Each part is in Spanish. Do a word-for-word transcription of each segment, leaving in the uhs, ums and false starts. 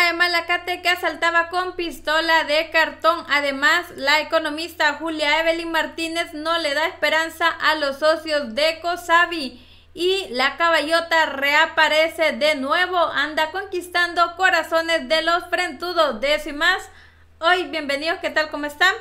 pareja de Malacate que asaltaba con pistola de cartón. Además, la economista Julia Evelyn Martínez no le da esperanza a los socios de Cosabi. Y la caballota reaparece de nuevo, anda conquistando corazones de los frentudos. De eso y más, hoy bienvenidos, ¿qué tal? ¿Cómo están?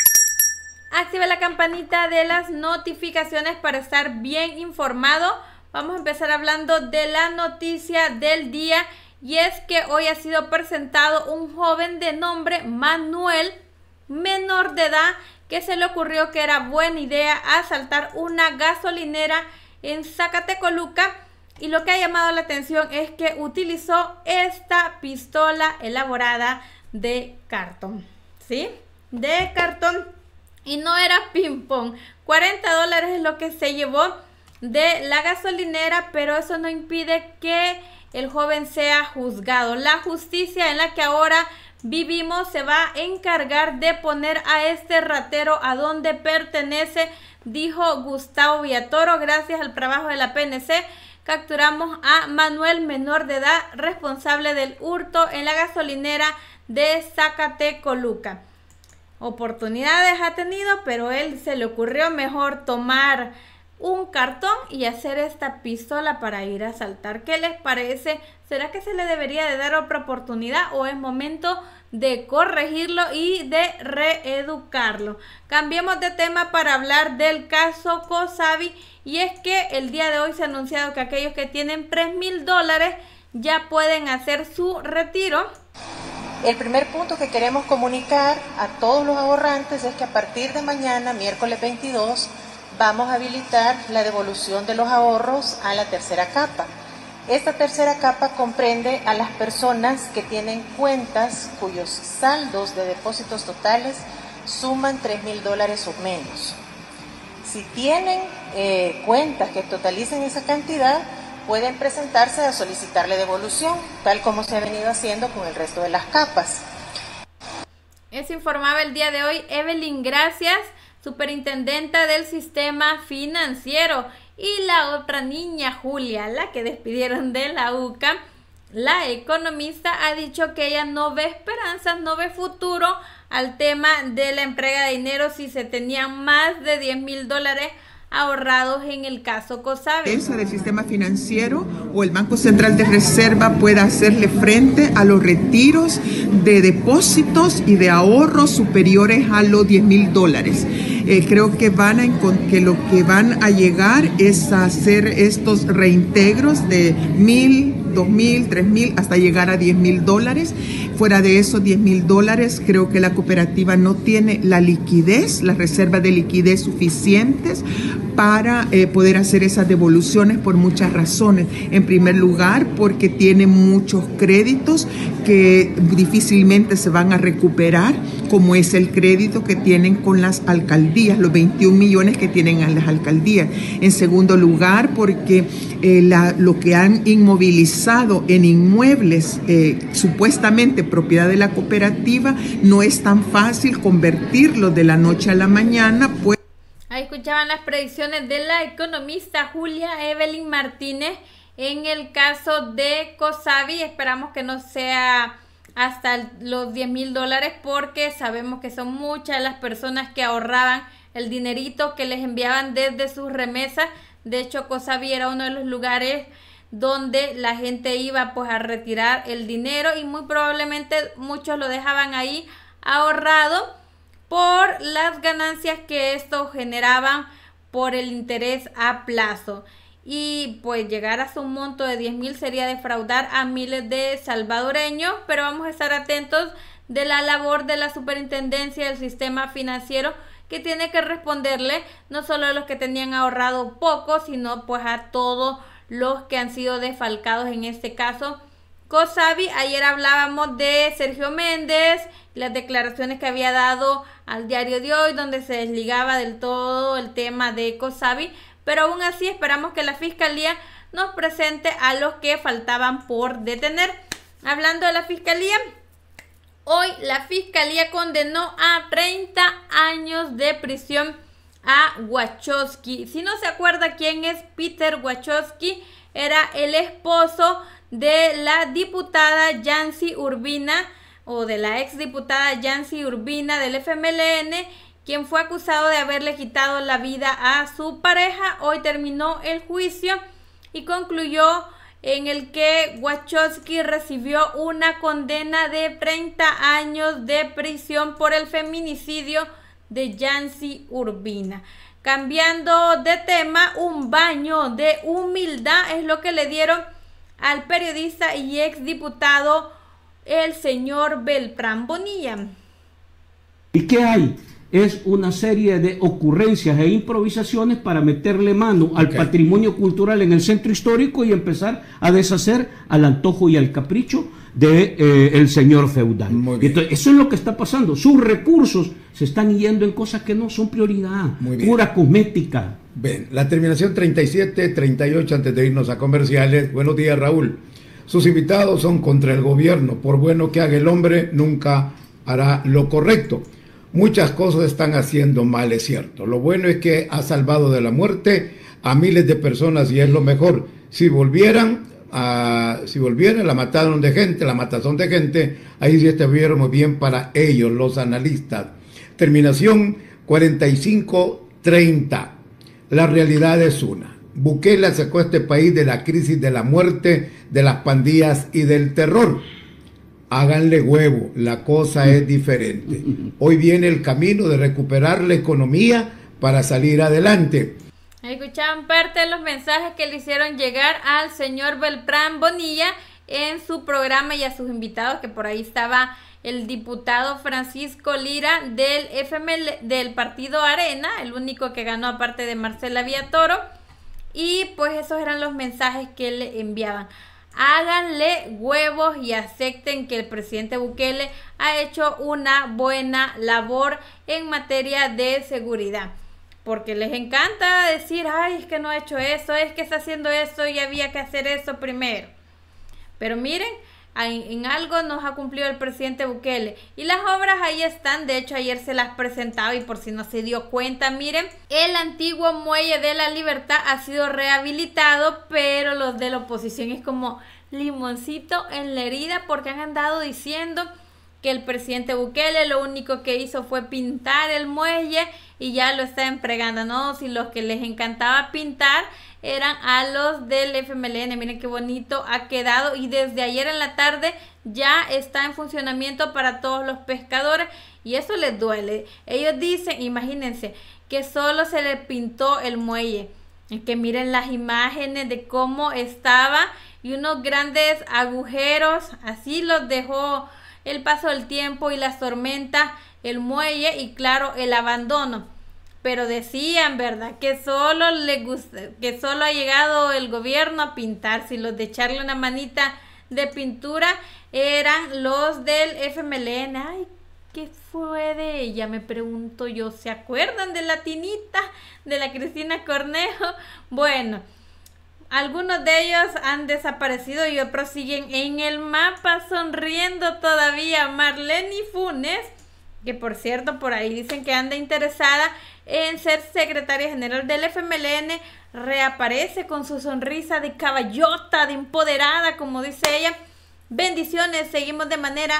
Active la campanita de las notificaciones para estar bien informado. Vamos a empezar hablando de la noticia del día. Y es que hoy ha sido presentado un joven de nombre Manuel, menor de edad, que se le ocurrió que era buena idea asaltar una gasolinera en Zacatecoluca. Y lo que ha llamado la atención es que utilizó esta pistola elaborada de cartón, ¿sí? De cartón. Y no era ping pong. cuarenta dólares es lo que se llevó de la gasolinera, pero eso no impide que el joven sea juzgado. La justicia en la que ahora vivimos se va a encargar de poner a este ratero a donde pertenece, dijo Gustavo Villatoro. Gracias al trabajo de la P N C capturamos a Manuel, menor de edad, responsable del hurto en la gasolinera de Zacatecoluca. Oportunidades ha tenido, pero él se le ocurrió mejor tomar un cartón y hacer esta pistola para ir a asaltar. ¿Qué les parece? ¿Será que se le debería de dar otra oportunidad o es momento de corregirlo y de reeducarlo? Cambiemos de tema para hablar del caso Cosabi, y es que el día de hoy se ha anunciado que aquellos que tienen tres mil dólares ya pueden hacer su retiro. El primer punto que queremos comunicar a todos los ahorrantes es que a partir de mañana, miércoles veintidós, vamos a habilitar la devolución de los ahorros a la tercera capa. Esta tercera capa comprende a las personas que tienen cuentas cuyos saldos de depósitos totales suman tres mil dólares o menos. Si tienen eh, cuentas que totalicen esa cantidad, pueden presentarse a solicitarle devolución, tal como se ha venido haciendo con el resto de las capas. Eso informaba el día de hoy Evelyn Gracias, superintendenta del sistema financiero. Y la otra niña, Julia, la que despidieron de la U C A, la economista, ha dicho que ella no ve esperanzas, no ve futuro al tema de la entrega de dinero si se tenían más de diez mil dólares ahorrados en el caso Cosabi. Del sistema financiero o el Banco Central de Reserva pueda hacerle frente a los retiros de depósitos y de ahorros superiores a los diez mil dólares. Eh, creo que van a que lo que van a llegar es a hacer estos reintegros de mil, dos mil, tres mil, hasta llegar a diez mil dólares. Fuera de esos diez mil dólares, creo que la cooperativa no tiene la liquidez, las reservas de liquidez suficientes para eh, poder hacer esas devoluciones por muchas razones. En primer lugar, porque tiene muchos créditos que difícilmente se van a recuperar, como es el crédito que tienen con las alcaldías, los veintiún millones que tienen en las alcaldías. En segundo lugar, porque eh, la, lo que han inmovilizado en inmuebles eh, supuestamente propiedad de la cooperativa no es tan fácil convertirlo de la noche a la mañana, pues. Ahí escuchaban las predicciones de la economista Julia Evelyn Martínez en el caso de Cosabi. Esperamos que no sea hasta los diez mil dólares, porque sabemos que son muchas las personas que ahorraban el dinerito que les enviaban desde sus remesas. De hecho, Cosabi era uno de los lugares donde la gente iba pues a retirar el dinero, y muy probablemente muchos lo dejaban ahí ahorrado por las ganancias que esto generaban por el interés a plazo. Y pues llegar a su monto de diez mil sería defraudar a miles de salvadoreños, pero vamos a estar atentos de la labor de la superintendencia del sistema financiero, que tiene que responderle no solo a los que tenían ahorrado poco, sino pues a todos los que han sido desfalcados, en este caso Cosabi. Ayer hablábamos de Sergio Méndez, las declaraciones que había dado al Diario de Hoy, donde se desligaba del todo el tema de Cosabi, pero aún así esperamos que la Fiscalía nos presente a los que faltaban por detener. Hablando de la Fiscalía, hoy la Fiscalía condenó a treinta años de prisión a Wachowski. Si no se acuerda quién es Peter Wachowski, era el esposo de la diputada Yancy Urbina, o de la exdiputada Yancy Urbina del F M L N, quien fue acusado de haberle quitado la vida a su pareja. Hoy terminó el juicio y concluyó en el que Wachowski recibió una condena de treinta años de prisión por el feminicidio de Yancy Urbina. Cambiando de tema, un baño de humildad es lo que le dieron al periodista y exdiputado el señor Beltrán Bonilla. ¿Y qué hay? Es una serie de ocurrencias e improvisaciones para meterle mano al okay. patrimonio cultural en el centro histórico y empezar a deshacer al antojo y al capricho de eh, el señor feudal. Entonces, eso es lo que está pasando. Sus recursos se están yendo en cosas que no son prioridad, pura cosmética. Ven, la terminación treinta y siete, treinta y ocho, antes de irnos a comerciales. Buenos días, Raúl. Sus invitados son contra el gobierno. Por bueno que haga el hombre, nunca hará lo correcto. Muchas cosas están haciendo mal, es cierto. Lo bueno es que ha salvado de la muerte a miles de personas y es lo mejor. Si volvieran, a, si volvieran, la mataron de gente, la matazón de gente, ahí sí estuviéramos bien para ellos, los analistas. Terminación cuarenta y cinco treinta. La realidad es una. Bukele sacó a este país de la crisis de la muerte, de las pandillas y del terror. Háganle huevo, la cosa es diferente. Hoy viene el camino de recuperar la economía para salir adelante. Escuchaban parte de los mensajes que le hicieron llegar al señor Beltrán Bonilla en su programa y a sus invitados, que por ahí estaba el diputado Francisco Lira del F M L, del partido Arena, el único que ganó aparte de Marcela Villatoro, y pues esos eran los mensajes que le enviaban. Háganle huevos y acepten que el presidente Bukele ha hecho una buena labor en materia de seguridad. Porque les encanta decir, ay, es que no ha hecho eso, es que está haciendo eso y había que hacer eso primero. Pero miren, en, en algo nos ha cumplido el presidente Bukele. Y las obras ahí están, de hecho ayer se las presentaba y por si no se dio cuenta, miren, el antiguo Muelle de la Libertad ha sido rehabilitado, pero los de la oposición es como limoncito en la herida porque han andado diciendo que el presidente Bukele lo único que hizo fue pintar el muelle y ya lo está empregando, ¿no? Si los que les encantaba pintar eran a los del F M L N, miren qué bonito ha quedado y desde ayer en la tarde ya está en funcionamiento para todos los pescadores y eso les duele. Ellos dicen, imagínense, que solo se le pintó el muelle, que miren las imágenes de cómo estaba y unos grandes agujeros, así los dejó el paso del tiempo y las tormentas, el muelle y claro, el abandono. Pero decían, ¿verdad? Que solo le gusta, que solo ha llegado el gobierno a pintar. Si los de echarle una manita de pintura eran los del F M L N. Ay, ¿qué fue de ella? Me pregunto yo. ¿Se acuerdan de la Tinita? De la Cristina Cornejo. Bueno, algunos de ellos han desaparecido y otros siguen en el mapa sonriendo todavía. Marlene Funes, que por cierto por ahí dicen que anda interesada en ser secretaria general del F M L N, reaparece con su sonrisa de caballota, de empoderada, como dice ella. Bendiciones, seguimos de manera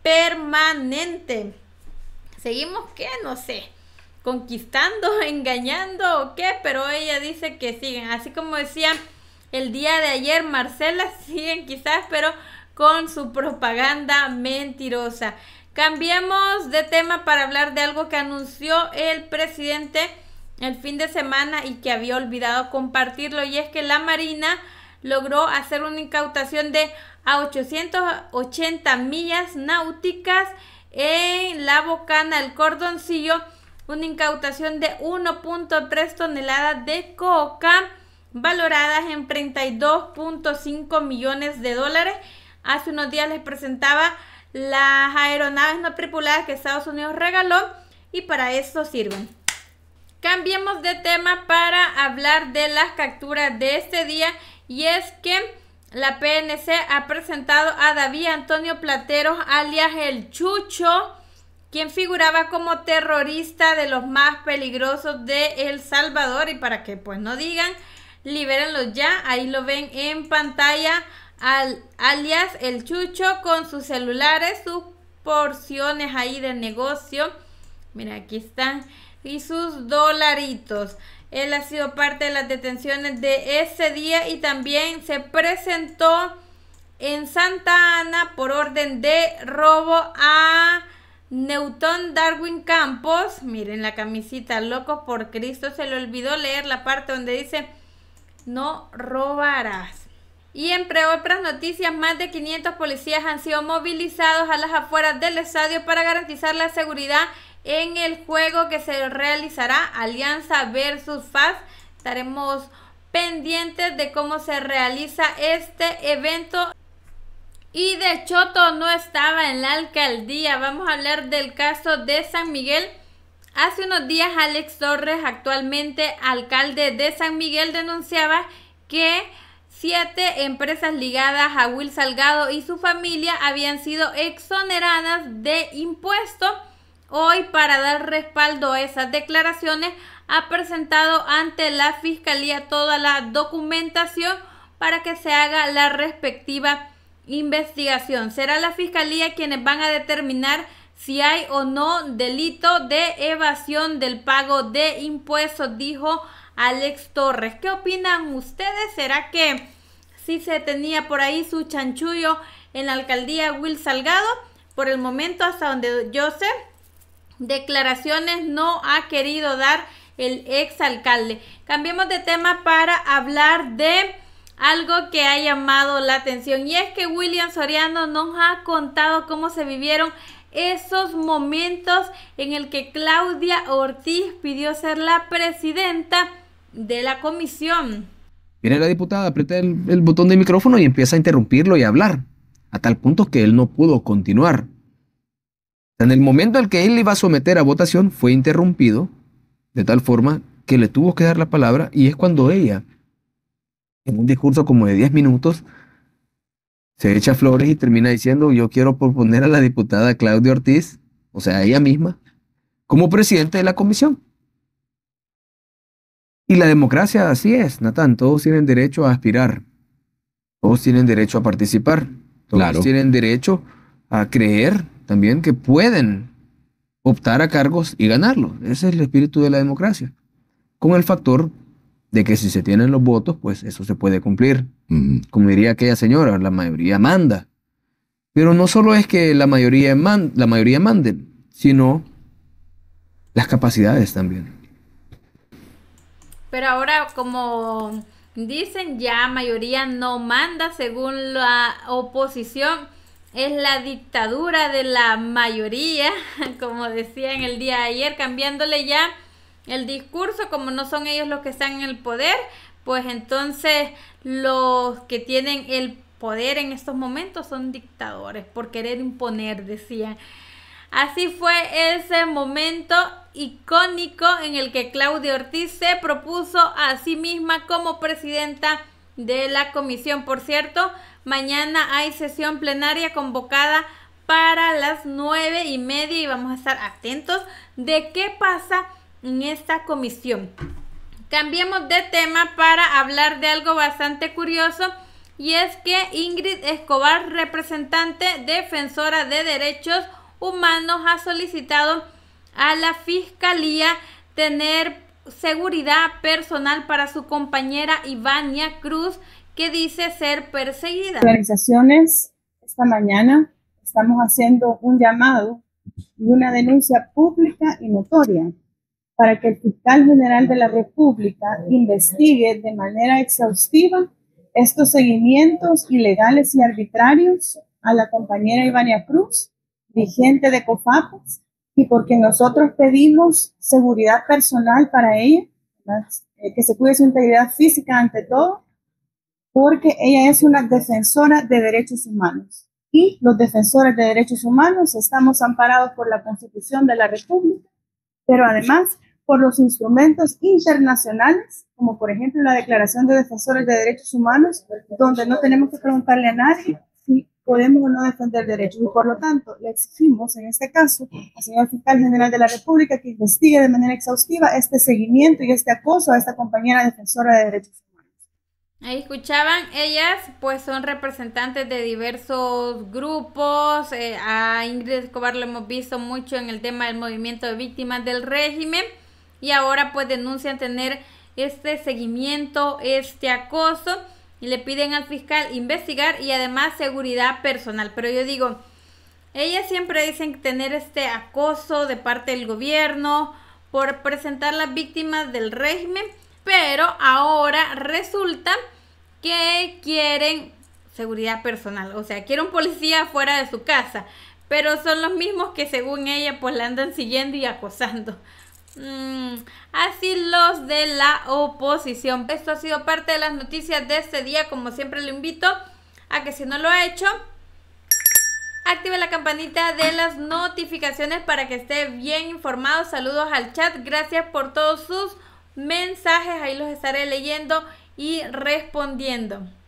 permanente. Seguimos, ¿qué? No sé, conquistando, engañando o qué, pero ella dice que siguen, así como decía el día de ayer Marcela, siguen quizás, pero con su propaganda mentirosa. Cambiemos de tema para hablar de algo que anunció el presidente el fin de semana y que había olvidado compartirlo, y es que la Marina logró hacer una incautación de a ochocientas ochenta millas náuticas en la bocana del Cordoncillo, una incautación de uno punto tres toneladas de coca valoradas en treinta y dos punto cinco millones de dólares. Hace unos días les presentaba las aeronaves no tripuladas que Estados Unidos regaló y para eso sirven. Cambiemos de tema para hablar de las capturas de este día, y es que la P N C ha presentado a David Antonio Plateros, alias El Chucho, quien figuraba como terrorista de los más peligrosos de El Salvador, y para que pues no digan, libérenlo ya. Ahí lo ven en pantalla al, alias el Chucho, con sus celulares, sus porciones ahí de negocio. Mira, aquí están. Y sus dolaritos. Él ha sido parte de las detenciones de ese día y también se presentó en Santa Ana por orden de robo a Newton Darwin Campos. Miren la camisita, locos por Cristo. Se le olvidó leer la parte donde dice no robarás. Y entre otras noticias, más de quinientos policías han sido movilizados a las afueras del estadio para garantizar la seguridad en el juego que se realizará Alianza versus F A S. Estaremos pendientes de cómo se realiza este evento. Y de Choto no estaba en la alcaldía. Vamos a hablar del caso de San Miguel. Hace unos días Alex Torres, actualmente alcalde de San Miguel, denunciaba que siete empresas ligadas a Will Salgado y su familia habían sido exoneradas de impuestos. Hoy, para dar respaldo a esas declaraciones, ha presentado ante la Fiscalía toda la documentación para que se haga la respectiva investigación. Será la Fiscalía quienes van a determinar si hay o no delito de evasión del pago de impuestos, dijo Alex Torres. ¿Qué opinan ustedes? ¿Será que sí se tenía por ahí su chanchullo en la alcaldía Will Salgado? Por el momento, hasta donde yo sé, declaraciones no ha querido dar el exalcalde. Cambiemos de tema para hablar de algo que ha llamado la atención, y es que William Soriano nos ha contado cómo se vivieron esos momentos en el que Claudia Ortiz pidió ser la presidenta de la comisión. Viene la diputada, aprieta el, el botón de micrófono y empieza a interrumpirlo y a hablar, a tal punto que él no pudo continuar. En el momento en que él iba a someter a votación, fue interrumpido de tal forma que le tuvo que dar la palabra, y es cuando ella, en un discurso como de diez minutos, se echa flores y termina diciendo: yo quiero proponer a la diputada Claudia Ortiz, o sea, ella misma, como presidente de la comisión. Y la democracia así es, Natán, todos tienen derecho a aspirar, todos tienen derecho a participar, todos claro. tienen derecho a creer también que pueden optar a cargos y ganarlos. Ese es el espíritu de la democracia, con el factor de que si se tienen los votos, pues eso se puede cumplir. Uh-huh. Como diría aquella señora, la mayoría manda. Pero no solo es que la mayoría, man, la mayoría mande, sino las capacidades también. Pero ahora, como dicen, ya mayoría no manda, según la oposición, es la dictadura de la mayoría, como decía en el día de ayer, cambiándole ya el discurso. Como no son ellos los que están en el poder, pues entonces los que tienen el poder en estos momentos son dictadores, por querer imponer, decían. Así fue ese momento icónico en el que Claudia Ortiz se propuso a sí misma como presidenta de la comisión. Por cierto, mañana hay sesión plenaria convocada para las nueve y media y vamos a estar atentos de qué pasa en esta comisión. Cambiemos de tema para hablar de algo bastante curioso, y es que Ingrid Escobar, representante defensora de derechos humanos, ha solicitado a la Fiscalía tener seguridad personal para su compañera Ivania Cruz, que dice ser perseguida. Organizaciones, esta mañana estamos haciendo un llamado y una denuncia pública y notoria para que el fiscal general de la República investigue de manera exhaustiva estos seguimientos ilegales y arbitrarios a la compañera Ivania Cruz, dirigente de COFAPES, y porque nosotros pedimos seguridad personal para ella, que se cuide su integridad física ante todo, porque ella es una defensora de derechos humanos. Y los defensores de derechos humanos estamos amparados por la Constitución de la República, pero además por los instrumentos internacionales, como por ejemplo la Declaración de Defensores de Derechos Humanos, donde no tenemos que preguntarle a nadie si podemos o no defender derechos. Y por lo tanto, le exigimos en este caso al señor fiscal general de la República que investigue de manera exhaustiva este seguimiento y este acoso a esta compañera defensora de derechos humanos. Ahí escuchaban, ellas pues son representantes de diversos grupos. eh, a Ingrid Escobar lo hemos visto mucho en el tema del movimiento de víctimas del régimen, y ahora pues denuncian tener este seguimiento, este acoso, y le piden al fiscal investigar y además seguridad personal. Pero yo digo, ellas siempre dicen tener este acoso de parte del gobierno por presentar las víctimas del régimen, pero ahora resulta que quieren seguridad personal, o sea, quieren un policía fuera de su casa, pero son los mismos que según ella pues la andan siguiendo y acosando. Mm, así los de la oposición. Esto ha sido parte de las noticias de este día. Como siempre, le invito a que, si no lo ha hecho, active la campanita de las notificaciones para que esté bien informado. Saludos al chat, gracias por todos sus mensajes, ahí los estaré leyendo y respondiendo.